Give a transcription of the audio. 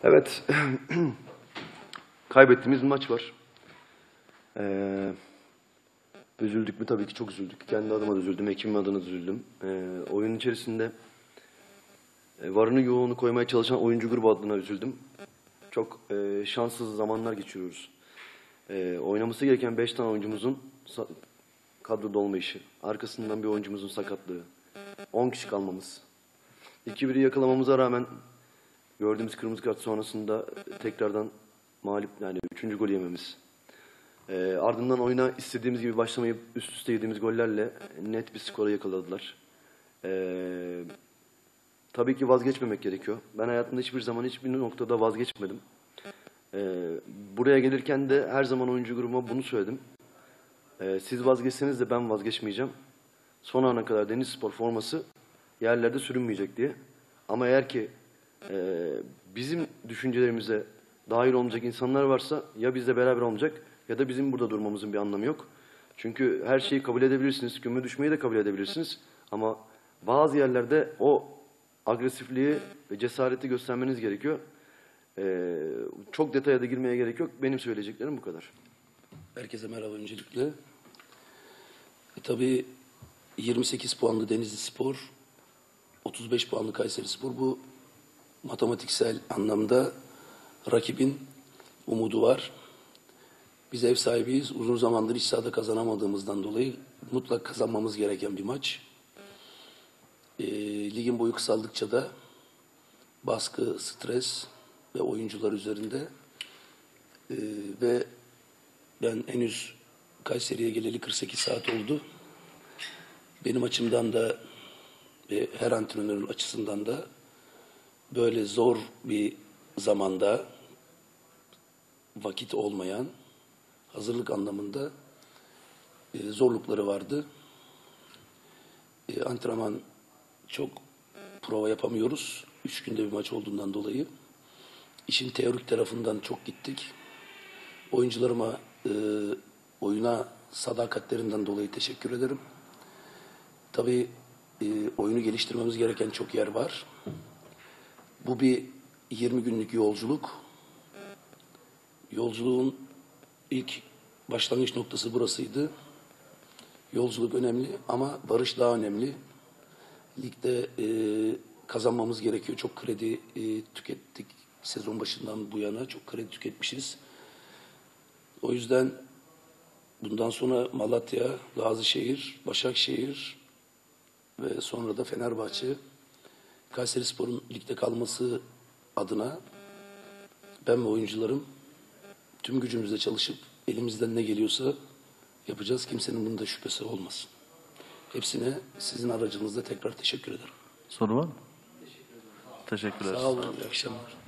Evet, kaybettiğimiz bir maç var. Üzüldük mü? Tabii ki çok üzüldük. Kendi adıma da üzüldüm, ekibim adına da üzüldüm. Oyunun içerisinde varını yoğunu koymaya çalışan oyuncu grubu adına üzüldüm. Çok şanssız zamanlar geçiriyoruz. Oynaması gereken 5 tane oyuncumuzun kadroda olmayışı, arkasından bir oyuncumuzun sakatlığı, 10 kişi kalmamız, 2-1'i yakalamamıza rağmen gördüğümüz kırmızı kart sonrasında tekrardan mağlup, yani 3. golü yememiz. Ardından oyuna istediğimiz gibi başlamayıp üst üste yediğimiz gollerle net bir skora yakaladılar. Tabii ki vazgeçmemek gerekiyor. Ben hayatımda hiçbir zaman hiçbir noktada vazgeçmedim. Buraya gelirken de her zaman oyuncu grubuma bunu söyledim. Siz vazgeçseniz de ben vazgeçmeyeceğim. Son ana kadar Denizspor forması yerlerde sürünmeyecek diye. Ama eğer ki bizim düşüncelerimize dahil olmayacak insanlar varsa ya bizle beraber olmayacak ya da bizim burada durmamızın bir anlamı yok. Çünkü her şeyi kabul edebilirsiniz, küme düşmeyi de kabul edebilirsiniz. Ama bazı yerlerde o agresifliği ve cesareti göstermeniz gerekiyor. Çok detaya da girmeye gerek yok. Benim söyleyeceklerim bu kadar. Herkese merhaba öncelikle. Tabii 28 puanlı Denizlispor, 35 puanlı Kayserispor. Bu matematiksel anlamda rakibin umudu var. Biz ev sahibiyiz. Uzun zamandır hiç sahada kazanamadığımızdan dolayı mutlak kazanmamız gereken bir maç. Ligin boyu kısaldıkça da baskı, stres ve oyuncular üzerinde ve ben henüz Kayseri'ye geleli 48 saat oldu. Benim açımdan da ve her antrenörün açısından da böyle zor bir zamanda vakit olmayan hazırlık anlamında zorlukları vardı. Antrenman çok prova yapamıyoruz. 3 günde bir maç olduğundan dolayı. İşin teorik tarafından çok gittik. Oyuncularıma oyuna sadakatlerinden dolayı teşekkür ederim. Tabii oyunu geliştirmemiz gereken çok yer var. Bu bir 20 günlük yolculuk. Yolculuğun ilk başlangıç noktası burasıydı. Yolculuk önemli ama barış daha önemli. Ligde kazanmamız gerekiyor. Çok kredi tükettik. Sezon başından bu yana çok kredi tüketmişiz. O yüzden bundan sonra Malatya, Gazişehir, Başakşehir ve sonra da Fenerbahçe, Kayserispor'un ligde kalması adına ben ve oyuncularım tüm gücümüzle çalışıp elimizden ne geliyorsa yapacağız. Kimsenin bunda şüphesi olmasın. Hepsine sizin aracınızda tekrar teşekkür ederim. Soru var mı? Teşekkürler. Sağ olun. İyi akşamlar.